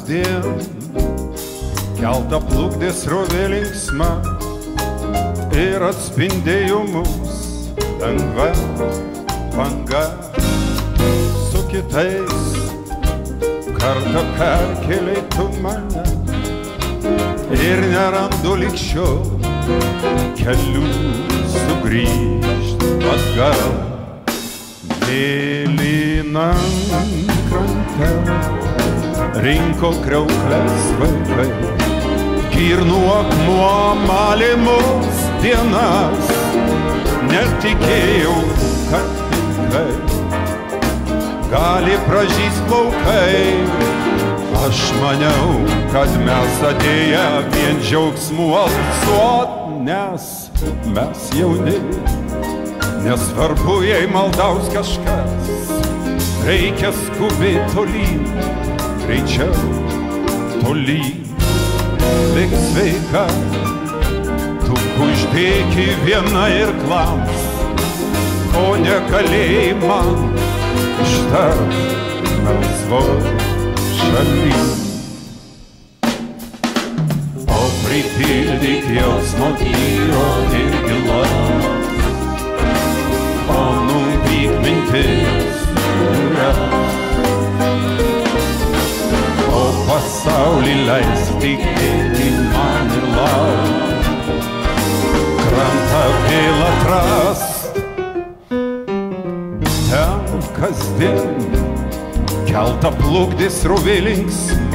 kasdien keltą plukdė srovė linksma ir atspindėjo mus lengva banga. Su kitais kartą perkėlei tu mane ir nerandu lig šiol kelių sugrįžt atgal. Mėlynam krante rinko kriauklės vaikai, girnų akmuo malė mus dienas. Netikėjau, kad pilkai gali pražyst plaukai. Aš maniau, kad mes atėję vien džiaugsmų alsuot, nes mes jauni. Nesvarbu, jei maldaus kažkas, reikia skubėt tolyn, greičiau tolyn. Lik sveika, tu kuždėki viena ir klams, ko negalėjai man ištart melsvoj šaly. O pripildyk jausmo tyro ir gilaus, o nuvyk mintis jūras, o pasaulį leisk tikėti man ir lauk. Krantą vėl atras, ten kasdien keltą plukdė srovė linksma